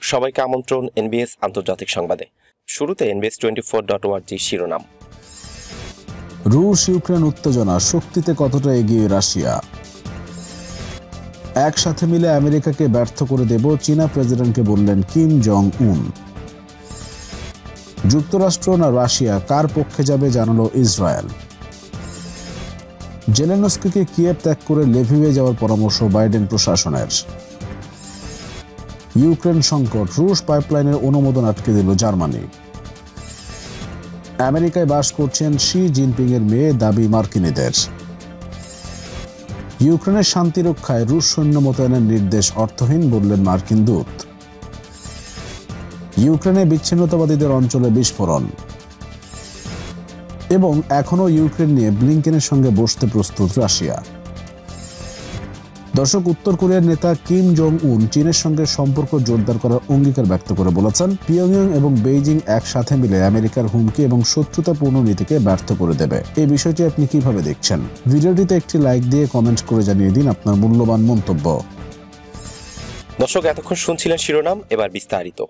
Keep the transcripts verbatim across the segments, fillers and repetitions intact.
সবাইকে আমন্ত্রণ এনবিএস আন্তর্জাতিক সংবাদে। শুরুতে NBS twenty four dot org শিরোনাম। রুশ ইউক্রেন উত্তেজনা, শক্তিতে কতটা এগিয়ে রাশিয়া। একসাথে মিলে আমেরিকাকে ব্যর্থ করে দেব, চীনা প্রেসিডেন্টকে বললেন কিম জং উন। যুক্তরাষ্ট্র না রাশিয়া, কার পক্ষে যাবে জানালো ইসরায়েল। জেলেনস্কিকে কিয়েভ ত্যাগ করে লেভিভে যাওয়ার পরামর্শ বাইডেন প্রশাসনের। ইউক্রেন সংকট, রুশ পাইপলাইনের অনুমোদন আটকে দিল জার্মানি। আমেরিকায় বাস করছেন শি জিনপিং এর মেয়ে, দাবি মার্কিনীদের। ইউক্রেনের শান্তি রক্ষায় রুশ সৈন্য মোতায়েনের নির্দেশ অর্থহীন, বললেন মার্কিন দূত। ইউক্রেনে বিচ্ছিন্নতাবাদীদের অঞ্চলে বিস্ফোরণ এবং এখনও ইউক্রেন নিয়ে ব্লিংকেনের সঙ্গে বসতে প্রস্তুত রাশিয়া। দর্শক, উত্তর কোরিয়ার নেতা কিম জং উন চীনের সঙ্গে সম্পর্ক জোরদার করার অঙ্গীকার ব্যক্ত করে বলেছেন পিয়ংইয়ং এবং বেইজিং একসাথে মিলে আমেরিকার হুমকি এবং শত্রুতাপূর্ণ নীতিকে ব্যর্থ করে দেবে। এই বিষয়টি আপনি কিভাবে দেখছেন? ভিডিওটিতে একটি লাইক দিয়ে কমেন্ট করে জানিয়ে দিন আপনার মূল্যবান মন্তব্য। দর্শক, এতক্ষণ শুনছিলেন শিরোনাম, এবার বিস্তারিত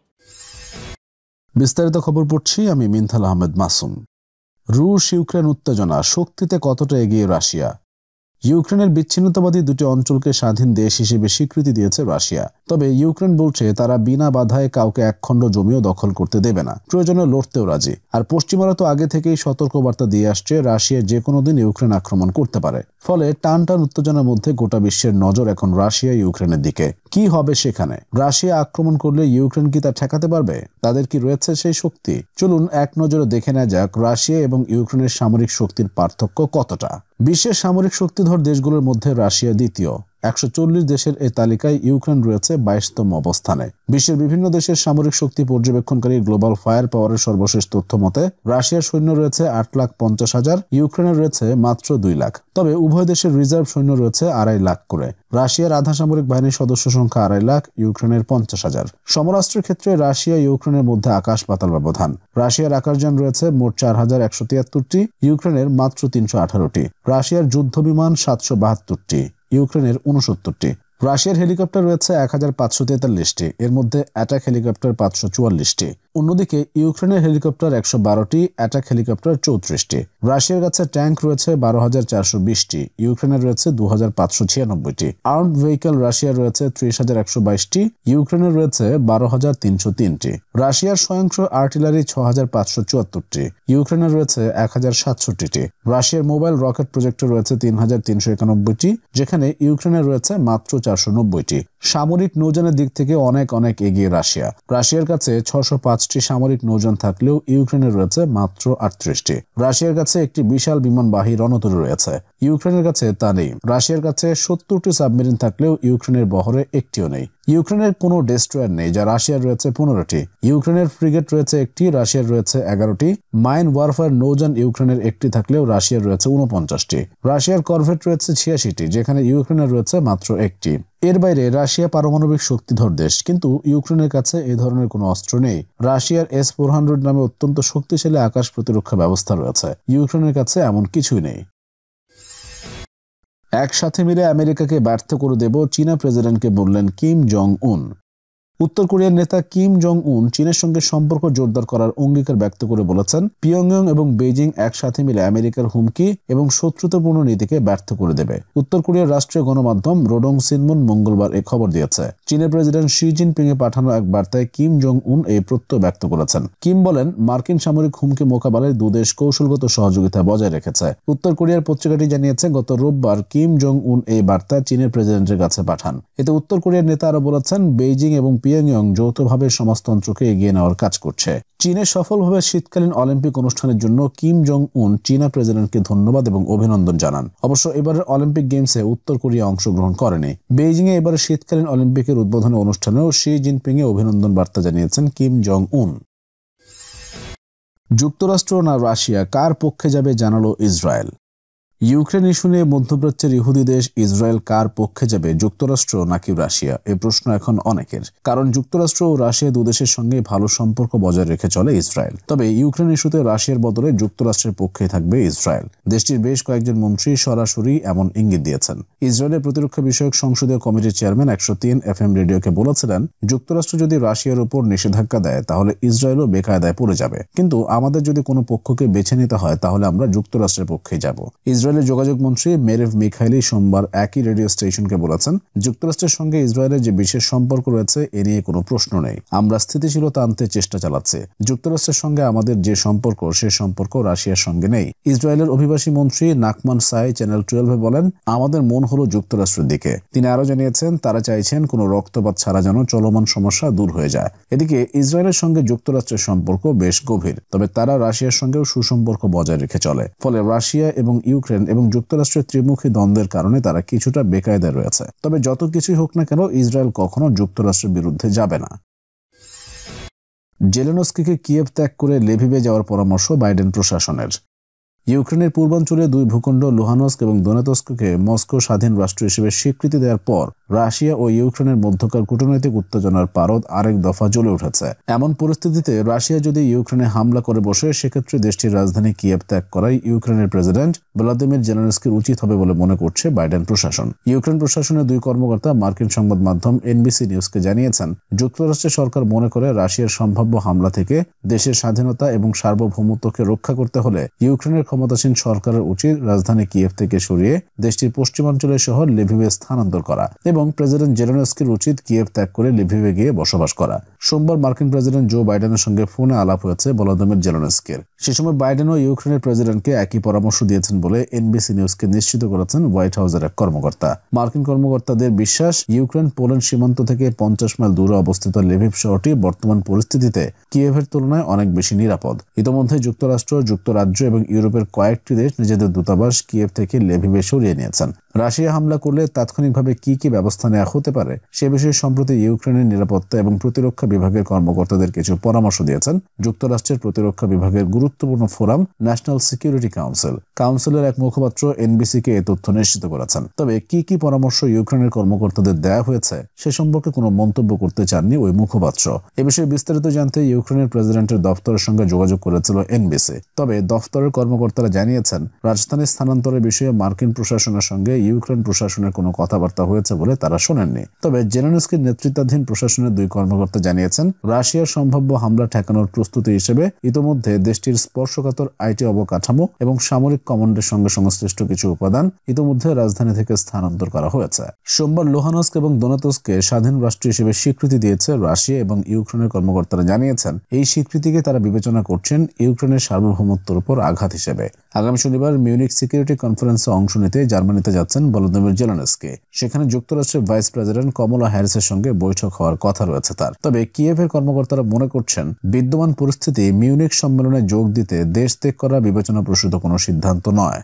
বিস্তারিত খবর পড়ছি আমি মিনথাল আহমেদ মাসুম। রুশ ইউক্রেন উত্তেজনা, শক্তিতে কতটা এগিয়ে রাশিয়া। ইউক্রেনের বিচ্ছিন্নতাবাদী দুটি অঞ্চলকে স্বাধীন দেশ হিসেবে স্বীকৃতি দিয়েছে রাশিয়া। তবে ইউক্রেন বলছে তারা বিনা বাধায় কাউকে একখণ্ড জমিও দখল করতে দেবে না, প্রয়োজনে লড়তেও রাজি। আর পশ্চিমারা তো আগে থেকেই সতর্কবার্তা দিয়ে আসছে রাশিয়া যে কোনো দিন ইউক্রেন আক্রমণ করতে পারে। ফলে টান টান উত্তেজনার মধ্যে গোটা বিশ্বের নজর এখন রাশিয়া ইউক্রেনের দিকে। কি হবে সেখানে? রাশিয়া আক্রমণ করলে ইউক্রেন কি তা ঠেকাতে পারবে? তাদের কি রয়েছে সেই শক্তি? চলুন এক নজরে দেখে নেওয়া যাক রাশিয়া এবং ইউক্রেনের সামরিক শক্তির পার্থক্য কতটা। বিশ্বের সামরিক শক্তিধর দেশগুলোর মধ্যে রাশিয়া দ্বিতীয়। একশো চল্লিশ দেশের এই তালিকায় ইউক্রেন রয়েছে বাইশতম অবস্থানে। বিশ্বের বিভিন্ন দেশের সামরিক শক্তি পর্যবেক্ষণকারী গ্লোবাল ফায়ার পাওয়ারের সর্বশেষ তথ্য মতে রাশিয়ার সৈন্য রয়েছে আট লাখ পঞ্চাশ হাজার, ইউক্রেনের রয়েছে মাত্র দুই লাখ। তবে উভয় দেশের রিজার্ভ সৈন্য রয়েছে আড়াই লাখ করে। রাশিয়ার আধা সামরিক বাহিনীর সদস্য সংখ্যা আড়াই লাখ, ইউক্রেনের পঞ্চাশ হাজার। সমরাস্ত্রের ক্ষেত্রে রাশিয়া ইউক্রেনের মধ্যে আকাশ পাতাল ব্যবধান। রাশিয়ার আকাশযান রয়েছে মোট চার হাজার একশো তিয়াত্তরটি, ইউক্রেনের মাত্র তিনশো আঠারোটি। রাশিয়ার যুদ্ধ বিমান সাতশো বাহাত্তরটি, ইউক্রেনের উনসত্তরটি। রাশিয়ার হেলিকপ্টার রয়েছে এক হাজার পাঁচশো তেতাল্লিশটি, এর মধ্যে অ্যাটাক হেলিকপ্টার পাঁচশো চুয়াল্লিশটি। অন্যদিকে ইউক্রেনের হেলিকপ্টার একশো বারোটি, অ্যাটাক হেলিকপ্টার চৌত্রিশটি। রাশিয়ার কাছে ট্যাঙ্ক রয়েছে বারো হাজার চারশো বিশটি, ইউক্রেনের রয়েছে দু হাজার পাঁচশো ছিয়ানব্বইটি। আর্মড ভেহিকল রাশিয়ার রয়েছে ত্রিশ হাজার একশো বাইশটি, ইউক্রেনের রয়েছে বারো হাজার তিনশো তিনটি। রাশিয়ার স্বয়ংক্রিয় আর্টিলারি ছ হাজার পাঁচশো চুয়াত্তরটি, ইউক্রেনের রয়েছে এক হাজার সাতষট্টিটি। রাশিয়ার মোবাইল রকেট প্রজেক্টর রয়েছে তিন হাজার তিনশো একানব্বইটি, যেখানে ইউক্রেনের রয়েছে মাত্র চারশো নব্বইটি। সামরিক নৌযানের দিক থেকে অনেক অনেক এগিয়ে রাশিয়া। রাশিয়ার কাছে ছশো পাঁচটি সামরিক নৌযান থাকলেও ইউক্রেনের রয়েছে মাত্র আটত্রিশটি। রাশিয়ার কাছে একটি বিশাল বিমানবাহী রণতরী রয়েছে, ইউক্রেনের কাছে তা নেই। রাশিয়ার কাছে সত্তরটি সাবমেরিন থাকলেও ইউক্রেনের বহরে একটিও নেই। ইউক্রেনের কোনো ডেস্ট্রয়ার নেই, যা রাশিয়ার রয়েছে পনেরোটি। ইউক্রেনের ফ্রিগেট রয়েছে একটি, রাশিয়ার রয়েছে এগারোটি। মাইন ওয়ারফেয়ার নৌযান ইউক্রেনের একটি থাকলেও রাশিয়ার রয়েছে উনপঞ্চাশটি। রাশিয়ার করভেট রয়েছে ছিয়াশিটি, যেখানে ইউক্রেনের রয়েছে মাত্র একটি। এর বাইরে রাশিয়া পারমাণবিক শক্তিধর দেশ, কিন্তু ইউক্রেনের কাছে এই ধরনের কোনো অস্ত্র নেই। রাশিয়ার এস ফোর হান্ড্রেড নামে অত্যন্ত শক্তিশালী আকাশ প্রতিরক্ষা ব্যবস্থা রয়েছে, ইউক্রেনের কাছে এমন কিছুই নেই। একসাথে মিলে আমেরিকাকে ব্যর্থ করে দেব, চীনা প্রেসিডেন্টকে বললেন কিম জং উন। উত্তর কোরিয়ার নেতা কিম জং উন চীনের সঙ্গে সম্পর্ক জোরদার করার অঙ্গীকার ব্যক্ত করে বলেছেন পিয়ংইয়ং এবং বেইজিং একসাথে মিলে আমেরিকার হুমকি এবং শত্রুতাপূর্ণ নীতিকে ব্যর্থ করে দেবে। উত্তর কোরিয়ার রাষ্ট্রীয় গণমাধ্যম রোডং সিনমুন মঙ্গলবার এই খবর দিয়েছে। চীনের প্রেসিডেন্ট শি জিনপিং এ পাঠানো এক বার্তায় কিম জং উন এই প্রত্যয় ব্যক্ত করেছেন। কিম বলেন, মার্কিন সামরিক হুমকি মোকাবেলায় দুদেশ কৌশলগত সহযোগিতা বজায় রেখেছে। উত্তর কোরিয়ার পত্রিকাটি জানিয়েছে গত রোববার কিম জং উন এই বার্তা চীনের প্রেসিডেন্টের কাছে পাঠান। এতে উত্তর কোরিয়ার নেতা আরো বলেছেন বেইজিং এবং পিয়ংইয়ং যৌথভাবে সমাজতন্ত্রকে এগিয়ে নেওয়ার কাজ করছে। চীনে সফলভাবে শীতকালীন অলিম্পিক অনুষ্ঠানের জন্য কিম জং উন চীনা প্রেসিডেন্টকে ধন্যবাদ এবং অভিনন্দন জানান। অবশ্য এবারের অলিম্পিক গেমসে উত্তর কোরিয়া অংশগ্রহণ করেনি। বেইজিং এ এবারে শীতকালীন অলিম্পিকের উদ্বোধনী অনুষ্ঠানেও শি জিনপিং এ অভিনন্দন বার্তা জানিয়েছেন কিম জং উন। যুক্তরাষ্ট্র না রাশিয়া, কার পক্ষে যাবে জানালো ইসরায়েল। ইউক্রেন ইস্যু নিয়ে মধ্যপ্রাচ্যের ইহুদি দেশ ইসরায়েল কার পক্ষে যাবে, যুক্তরাষ্ট্র নাকি রাশিয়া? এ প্রশ্ন এখন অনেকের, কারণ যুক্তরাষ্ট্র ও রাশিয়া দুদেশের সঙ্গে ভালো সম্পর্ক বজায় রেখে চলে ইসরায়েল। তবে ইউক্রেন ইস্যুতে রাশিয়ার বদলে যুক্তরাষ্ট্রের পক্ষে থাকবে ইসরায়েল। দেশটির বেশ কয়েকজন মন্ত্রী সরাসরি এমন ইঙ্গিত দিয়েছেন। ইসরায়েলের প্রতিরক্ষা বিষয়ক সংসদীয় কমিটির চেয়ারম্যান একশো তিন এফ এম রেডিওকে বলেছিলেন, যুক্তরাষ্ট্র যদি রাশিয়ার উপর নিষেধাজ্ঞা দেয় তাহলে ইসরায়েলও বেকায়দায় পড়ে যাবে, কিন্তু আমাদের যদি কোনো পক্ষকে বেছে নিতে হয় তাহলে আমরা যুক্তরাষ্ট্রের পক্ষে যাব। ইসরায়েলের যোগাযোগ মন্ত্রী মেরেভ মিখাইলি সোমবার একই রেডিও স্টেশনকে বলেছেন, যুক্তরাষ্ট্রের সঙ্গে ইসরায়েলের যে বিশেষ সম্পর্ক রয়েছে এ নিয়ে কোনো প্রশ্ন নেই। আমরা স্থিতিশীলতা আনতে চেষ্টা চালাচ্ছি। যুক্তরাষ্ট্রের সঙ্গে আমাদের যে সম্পর্ক সে সম্পর্ক রাশিয়ার সঙ্গে নেই। ইসরায়েলের অভিবাসী মন্ত্রী নাকমান সাই চ্যানেল টুয়েলভে বলেন, আমাদের মন হলো যুক্তরাষ্ট্রের দিকে। তিনি আরো জানিয়েছেন, তারা চাইছেন কোনো রক্তপাত ছাড়া যেন চলমান সমস্যা দূর হয়ে যায়। এদিকে ইসরায়েলের সঙ্গে যুক্তরাষ্ট্রের সম্পর্ক বেশ গভীর, তবে তারা রাশিয়ার সঙ্গেও সুসম্পর্ক বজায় রেখে চলে। ফলে রাশিয়া এবং ইউক্রেন এবং যুক্তরাষ্ট্রের ত্রিমুখী দ্বন্দ্বের কারণে তারা কিছুটা বেকায়দায় রয়েছে। তবে যত কিছুই হোক না কেন, ইসরায়েল কখনো যুক্তরাষ্ট্রের বিরুদ্ধে যাবে না। জেলেনস্কিকে কিয়েভ ত্যাগ করে লেভিভে যাওয়ার পরামর্শ বাইডেন প্রশাসনের। ইউক্রেনের পূর্বাঞ্চলে দুই ভূখণ্ড লুহানস্ক এবং দোনেতস্ককে মস্কো স্বাধীন রাষ্ট্র হিসেবে স্বীকৃতি দেওয়ার পর রাশিয়া ও ইউক্রেনের মধ্যকার কূটনৈতিক উত্তেজনার পারদ আরেক দফা জ্বলে উঠেছে। এমন পরিস্থিতিতে রাশিয়া যদি ইউক্রেনে হামলা করে বসে, সেক্ষেত্রে দেশটির রাজধানী কিয়েভ ত্যাগ করাই ইউক্রেনের প্রেসিডেন্ট ভ্লাদিমির জেলেনস্কির উচিত হবে বলে মনে করছে বাইডেন প্রশাসন। ইউক্রেন প্রশাসনের দুই কর্মকর্তা মার্কিন সংবাদ মাধ্যম এনবিসি নিউজকে জানিয়েছেন, যুক্তরাষ্ট্রের সরকার মনে করে রাশিয়ার সম্ভাব্য হামলা থেকে দেশের স্বাধীনতা এবং সার্বভৌমত্বকে রক্ষা করতে হলে ইউক্রেনের ক্ষমতাসীন সরকারের উচিত রাজধানী কিয়েভ থেকে সরিয়ে দেশটির পশ্চিমাঞ্চলের শহর লেভিভে স্থানান্তর করা এবং প্রেসিডেন্ট জেলেনস্কির উচিত কিয়েভ ত্যাগ করে লেভিভে গিয়ে বসবাস করা। সোমবার মার্কিন প্রেসিডেন্ট জো বাইডেনের সঙ্গে ফোনে আলাপ হয়েছে ভলোদিমির জেলেনস্কির। সে সময় বাইডেন ও ইউক্রেনের প্রেসিডেন্টকে একই পরামর্শ দিয়েছেন বলে এনবিসি নিউজকে নিশ্চিত করেছেন হোয়াইট হাউসের এক কর্মকর্তা। মার্কিন কর্মকর্তাদের বিশ্বাস, ইউক্রেন পোল্যান্ড সীমান্ত থেকে পঞ্চাশ মাইল দূরে অবস্থিত লেভিভ শহরটি বর্তমান পরিস্থিতিতে কিয়েভের তুলনায় অনেক বেশি নিরাপদ। ইতোমধ্যে যুক্তরাষ্ট্র, যুক্তরাজ্য এবং ইউরোপের কয়েকটি দেশ নিজেদের দূতাবাস কিয়েভ থেকে লেভিভে সরিয়ে নিয়েছেন। রাশিয়া হামলা করলে তাৎক্ষণিকভাবে কি কি ব্যবস্থা নেওয়া হতে পারে সে বিষয়ে সম্প্রতি ইউক্রেনের নিরাপত্তা এবং প্রতিরক্ষা বিভাগের কর্মকর্তাদের কিছু পরামর্শ দিয়েছেন যুক্তরাষ্ট্রের প্রতিরক্ষা বিভাগের গুরুত্বপূর্ণ ফোরাম ন্যাশনাল সিকিউরিটি কাউন্সিল। কাউন্সিলের এক মুখপাত্র এনবিসিকে এই তথ্য নিশ্চিত করেছেন। তবে কি কি পরামর্শ ইউক্রেনের কর্মকর্তাদের দেওয়া হয়েছে সে সম্পর্কে কোনো মন্তব্য করতে চাননি ওই মুখপাত্র। এ বিষয়ে বিস্তারিত জানতে ইউক্রেনের প্রেসিডেন্টের দপ্তরের সঙ্গে যোগাযোগ করেছিল এনবিসি। তবে দপ্তরের কর্মকর্তারা জানিয়েছেন, রাজধানী স্থানান্তরের বিষয়ে মার্কিন প্রশাসনের সঙ্গে ইউক্রেন প্রশাসনের কোনো কথাবার্তা হয়েছে বলে তারা শোনেননি। তবে জেলেনস্কির নেতৃত্বাধীন প্রশাসনের দুই কর্মকর্তা জানিয়েছেন, রাশিয়ার সম্ভাব্য হামলা ঠেকানোর প্রস্তুতি হিসেবে ইতোমধ্যে দেশটির স্পর্শকাতর আইটি অবকাঠামো এবং সামরিক কমান্ডের সঙ্গে সংশ্লিষ্ট কিছু উপাদান ইতোমধ্যে রাজধানী থেকে স্থানান্তর করা হয়েছে। সোমবার লুহানস্ক এবং দোনেতস্ককে স্বাধীন রাষ্ট্র হিসেবে স্বীকৃতি দিয়েছে রাশিয়া এবং ইউক্রেনের কর্মকর্তারা জানিয়েছেন, এই স্বীকৃতিকে তারা বিবেচনা করছেন ইউক্রেনের সার্বভৌমত্বের উপর আঘাত হিসেবে। আগামী শনিবার মিউনিক সিকিউরিটি কনফারেন্সে অংশ নিতে জার্মানিতে যাচ্ছেন ভলোদিমির জেলেনস্কি। সেখানে যুক্তরাষ্ট্রের ভাইস প্রেসিডেন্ট কমলা হ্যারিসের সঙ্গে বৈঠক হওয়ার কথা রয়েছে তার। তবে কিয়েভের কর্মকর্তারা মনে করছেন, বিদ্যমান পরিস্থিতি মিউনিক সম্মেলনে যোগ দিতে দেশ ত্যাগ করা বিবেচনা প্রসূত কোনো সিদ্ধান্ত নয়।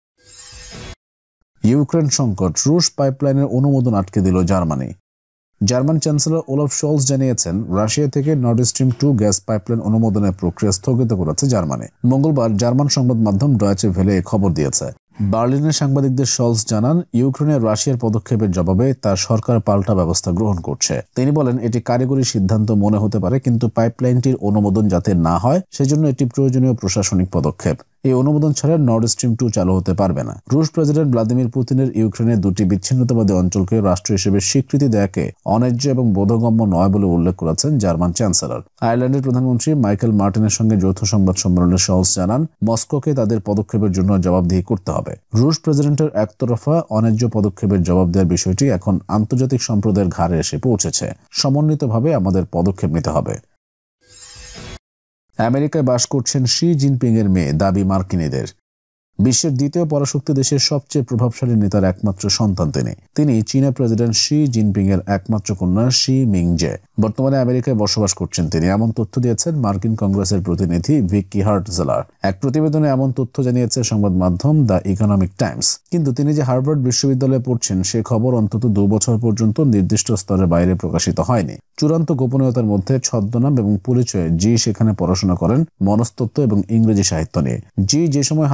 ইউক্রেন সংকট, রুশ পাইপলাইনের অনুমোদন আটকে দিল Germany. German chancellor Olaf Scholz জানিয়েছেন, রাশিয়া থেকে Nord Stream two gas pipeline অনুমোদনের প্রক্রিয়া স্থগিত করেছে জার্মানি। মঙ্গলবার জার্মান সংবাদ মাধ্যম ডয়েচে ভেলে এই খবর দিয়েছে। বার্লিনের সাংবাদিকদের শলস জানান, ইউক্রেনের রাশিয়ার পদক্ষেপের জবাবে তার সরকার পাল্টা ব্যবস্থা গ্রহণ করছে। তিনি বলেন, এটি কারিগরি সিদ্ধান্ত মনে হতে পারে, কিন্তু পাইপলাইনটির অনুমোদন যাতে না হয় সেজন্য এটি প্রয়োজনীয় প্রশাসনিক পদক্ষেপ। এই অনুমোদন ছাড়া নর্ড স্ট্রিম টু চালু হতে পারবে না। রুশ প্রেসিডেন্ট ভ্লাদিমির পুতিনের ইউক্রেনের দুটি বিচ্ছিন্নতাবাদী অঞ্চলকে রাষ্ট্র হিসেবে স্বীকৃতি দেয়াকে অন্যায্য এবং বোধগম্য নয় বলে উল্লেখ করেছেন জার্মান চ্যান্সেলর। আয়ারল্যান্ডের প্রধানমন্ত্রী মাইকেল মার্টিনের সঙ্গে যৌথ সংবাদ সম্মেলনে শলস জানান, মস্কোকে তাদের পদক্ষেপের জন্য জবাবদিহি করতে হবে। রুশ প্রেসিডেন্টের একতরফা অন্যায্য পদক্ষেপের জবাব দেওয়ার বিষয়টি এখন আন্তর্জাতিক সম্প্রদায়ের ঘাড়ে এসে পৌঁছেছে। সমন্বিতভাবে আমাদের পদক্ষেপ নিতে হবে। আমেরিকায় বাস করছেন শি জিনপিং এর মেয়ে, দাবি মার্কিনীদের। বিশ্বের দ্বিতীয় পরাশক্তি দেশের সবচেয়ে প্রভাবশালী নেতার একমাত্র সন্তান তিনি। তিনি চীনা প্রেসিডেন্ট শি জিনপিং এর একমাত্র কন্যা শি মিংজে। বর্তমানে আমেরিকায় বসবাস করছেন তিনি, এমন তথ্য দিয়েছেন মার্কিন কংগ্রেসের প্রতিনিধি ভিকি হার্টজেলার। এক প্রতিবেদনে এমন তথ্য জানিয়েছে সংবাদ মাধ্যম দ্য ইকোনমিক টাইমস। কিন্তু তিনি যে হার্ভার্ড বিশ্ববিদ্যালয়ে পড়ছেন সে খবর অন্তত দু বছর পর্যন্ত নির্দিষ্ট স্তরের বাইরে প্রকাশিত হয়নি। চূড়ান্ত গোপনীয়তার মধ্যে ছদ্মনাম এবং পরিচয়ে জি সেখানে পড়াশোনা করেন মনস্তত্ত্ব এবং ইংরেজি সাহিত্য নিয়ে। জি যে সময় হার্ভার্ডে যান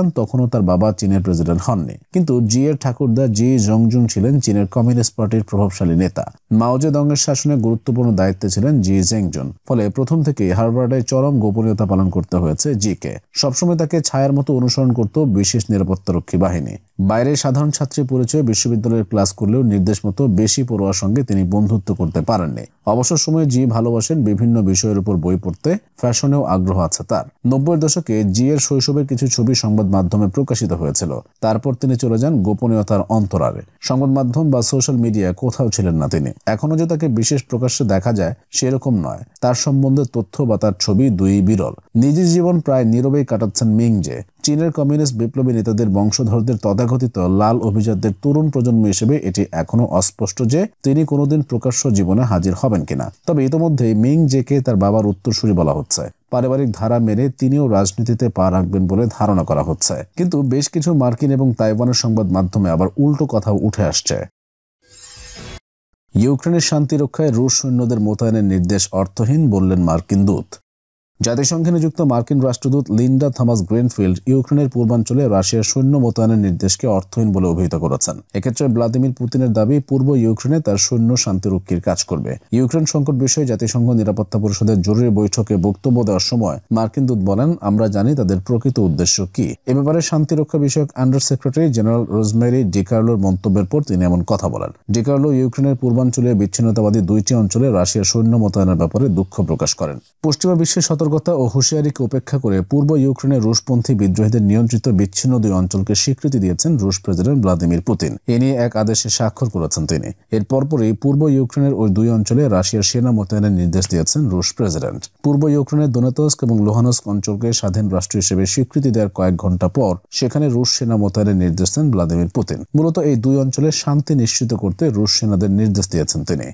চান তখনও তার বাবা চীনের প্রেসিডেন্ট হননি। কিন্তু জি এর ঠাকুরদা জি জংজুং ছিলেন চীনের কমিউনিস্ট পার্টির প্রভাবশালী নেতা। মাও জেদংয়ের শাসনে গুরুত্বপূর্ণ দায়িত্বে ছিলেন জি জেংজুন। ফলে প্রথম থেকেই হার্ভার্ডে চরম গোপনীয়তা পালন করতে হয়েছে জিকে। সবসময় তাকে ছায়ার মতো অনুসরণ করত বিশেষ নিরাপত্তারক্ষী বাহিনী। বাইরে সাধারণ ছাত্রী পরিচয়ে বিশ্ববিদ্যালয়ের ক্লাস করলেও নির্দেশ মতো বেশি পড়ুয়ার সঙ্গে তিনি বন্ধুত্ব করতে পারেননি। অবসর সময়ে জি ভালোবাসেন বিভিন্ন বিষয়ের উপর বই পড়তে, ফ্যাশনেও আগ্রহ আছে তার। নব্বই দশকে জি এর শৈশবের কিছু ছবি সংবাদ মাধ্যমে প্রকাশিত হয়েছিল। তারপর তিনি চলে যান গোপনীয়তার অন্তরালে। সংবাদ মাধ্যম বা সোশ্যাল মিডিয়ায় কোথাও ছিলেন না তিনি। এখনো যে তাকে বিশেষ প্রকাশ্যে দেখা যায় সেরকম নয়। তার সম্বন্ধে তথ্য বা তার ছবি দুই বিরল। নিজের জীবন প্রায় নীরবেই কাটাচ্ছেন মিং জে। চীনের কমিউনিস্ট বিপ্লবী নেতাদের বংশধরদের তথাকথিত লাল অভিজাতদের তরুণ প্রজন্ম হিসেবে এটি এখনো অস্পষ্ট যে তিনি কোনোদিন প্রকাশ্য জীবনে হাজির হবেন কিনা। তবে ইতোমধ্যেই মিং জেকে তার বাবার উত্তরসূরি বলা হচ্ছে। পারিবারিক ধারা মেনে তিনিও রাজনীতিতে পা রাখবেন বলে ধারণা করা হচ্ছে। কিন্তু বেশ কিছু মার্কিন এবং তাইওয়ানের সংবাদ মাধ্যমে আবার উল্টো কথাও উঠে আসছে। ইউক্রেনের শান্তি রক্ষায় রুশ সৈন্যদের মোতায়েনের নির্দেশ অর্থহীন, বললেন মার্কিন দূত। জাতিসংঘে নিযুক্ত মার্কিন রাষ্ট্রদূত লিন্ডা থমাস গ্রিনফিল্ড ইউক্রেনের পূর্বাঞ্চলে রাশিয়ার সৈন্য মোতায়েনের নির্দেশকে অর্থহীন বলে অভিহিত করেছেন। এক্ষেত্রে ভ্লাদিমির পুতিনের দাবি পূর্ব ইউক্রেনে তার সৈন্য শান্তিরক্ষীর কাজ করবে। ইউক্রেন সংকট বিষয়ে জাতিসংঘ নিরাপত্তা পরিষদের জরুরি বৈঠকে বক্তব্য দেওয়ার সময় মার্কিন দূত বলেন, আমরা জানি তাদের প্রকৃত উদ্দেশ্য কি। এ ব্যাপারে শান্তিরক্ষা বিষয়ক আন্ডার সেক্রেটারি জেনারেল রোজমেরি ডিকার্লোর মন্তব্যের পর তিনি এমন কথা বলেন। ডিকার্লো ইউক্রেনের পূর্বাঞ্চলীয় বিচ্ছিন্নতাবাদী দুইটি অঞ্চলে রাশিয়ার সৈন্য মোতায়েনের ব্যাপারে দুঃখ প্রকাশ করেন। পশ্চিমা বিশ্বের সতর্কতা ও হুঁশিয়ারিকে উপেক্ষা করে পূর্ব ইউক্রেনের রুশপন্থী বিদ্রোহীদের নিয়ন্ত্রিত বিচ্ছিন্ন দুই অঞ্চলকে স্বীকৃতি দিয়েছেন রুশ প্রেসিডেন্ট ভ্লাদিমির পুতিন। এ নিয়ে এক আদেশে স্বাক্ষর করেছেন তিনি। এর পরপরই পূর্ব ইউক্রেনের ওই দুই অঞ্চলে রাশিয়ার সেনা মোতায়েনের নির্দেশ দিয়েছেন রুশ প্রেসিডেন্ট। পূর্ব ইউক্রেনের দোনেতস্ক এবং লুহানস্ক অঞ্চলকে স্বাধীন রাষ্ট্র হিসেবে স্বীকৃতি দেওয়ার কয়েক ঘন্টা পর সেখানে রুশ সেনা মোতায়েনের নির্দেশ দেন ভ্লাদিমির পুতিন। মূলত এই দুই অঞ্চলে শান্তি নিশ্চিত করতে রুশ সেনাদের নির্দেশ দিয়েছেন তিনি।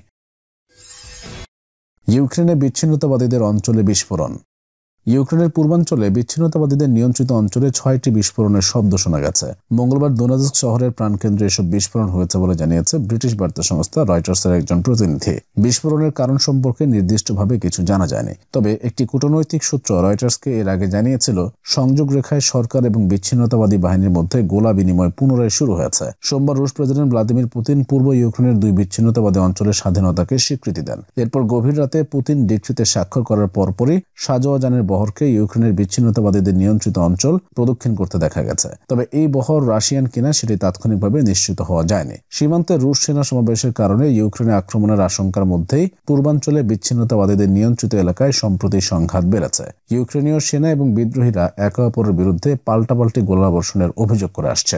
ইউক্রেনে বিচ্ছিন্নতাবাদীদের অঞ্চলে বিস্ফোরণ। ইউক্রেনের পূর্বাঞ্চলে বিচ্ছিন্নতাবাদীদের নিয়ন্ত্রিত অঞ্চলে ছয়টি বিস্ফোরণের শব্দ শোনা গেছে। মঙ্গলবার দোনেতস্ক শহরের প্রাণকেন্দ্রে এসব বিস্ফোরণ হয়েছে বলে জানিয়েছে ব্রিটিশ বার্তা সংস্থা রয়টার্সের একজন প্রতিনিধি। বিস্ফোরণের কারণ সম্পর্কে নির্দিষ্টভাবে কিছু জানা যায়নি। তবে একটি কূটনৈতিক সূত্র রয়টার্সকে এর আগে জানিয়েছিল সংযোগ রেখায় সরকার এবং বিচ্ছিন্নতাবাদী বাহিনীর মধ্যে গোলা বিনিময় পুনরায় শুরু হয়েছে। সোমবার রুশ প্রেসিডেন্ট ভ্লাদিমির পুতিন পূর্ব ইউক্রেনের দুই বিচ্ছিন্নতাবাদী অঞ্চলের স্বাধীনতাকে স্বীকৃতি দেন। এরপর গভীর রাতে পুতিন ডিক্রিতে স্বাক্ষর করার পরপরই সাজোয়াজানের বহরকে ইউক্রেনের বিচ্ছিন্নতাবাদীদের নিয়ন্ত্রিত অঞ্চল প্রদক্ষিণ করতে দেখা গেছে। তবে এই বহর রাশিয়ান কিনা সেটি তাৎক্ষণিকভাবে নিশ্চিত হওয়া যায়নি। সীমান্তে রুশ সেনা সমাবেশের কারণে ইউক্রেনে আক্রমণের আশঙ্কার মধ্যেই পূর্বাঞ্চলে বিচ্ছিন্নতাবাদীদের নিয়ন্ত্রিত এলাকায় সম্প্রতি সংঘাত বেড়েছে। ইউক্রেনীয় সেনা এবং বিদ্রোহীরা একে অপরের বিরুদ্ধে পাল্টাপাল্টি গোলাবর্ষণের অভিযোগ করে আসছে।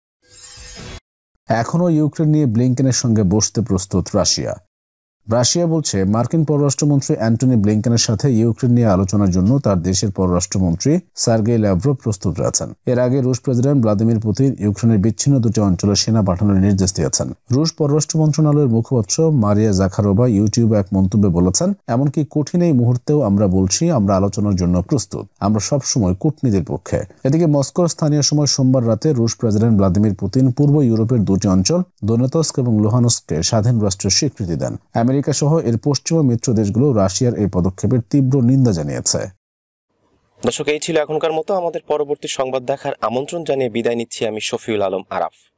এখনও ইউক্রেন নিয়ে ব্লিংকেনের সঙ্গে বসতে প্রস্তুত রাশিয়া। রাশিয়া বলছে মার্কিন পররাষ্ট্রমন্ত্রী অ্যান্টনি ব্লিংকেনের সাথে ইউক্রেন নিয়ে আলোচনার জন্য তার দেশের পররাষ্ট্রমন্ত্রী সার্গেই ল্যাভরভ প্রস্তুত রয়েছেন। এর আগে রুশ প্রেসিডেন্ট ভ্লাদিমির পুতিন ইউক্রেনের বিচ্ছিন্ন দুটি অঞ্চলে সেনা পাঠানোর নির্দেশ দিয়েছেন। রুশ পররাষ্ট্র মন্ত্রণালয়ের মুখপাত্র মারিয়া জাখারোভা ইউটিউবে এক মন্তব্যে বলেছেন, এমনকি কঠিন এই মুহূর্তেও আমরা বলছি আমরা আলোচনার জন্য প্রস্তুত। আমরা সবসময় কূটনীতির পক্ষে। এদিকে মস্কোর স্থানীয় সময় সোমবার রাতে রুশ প্রেসিডেন্ট ভ্লাদিমির পুতিন পূর্ব ইউরোপের দুটি অঞ্চল দোনেতস্ক এবং লুহানস্ককে স্বাধীন রাষ্ট্রের স্বীকৃতি দেন। আমেরিকা সহ এর পশ্চিমা মিত্র দেশগুলো রাশিয়ার এই পদক্ষেপের তীব্র নিন্দা জানিয়েছে। দর্শক, এই ছিল এখনকার মতো। আমাদের পরবর্তী সংবাদ দেখার আমন্ত্রণ জানিয়ে বিদায় নিচ্ছি আমি শফিউল আলম আরাফ।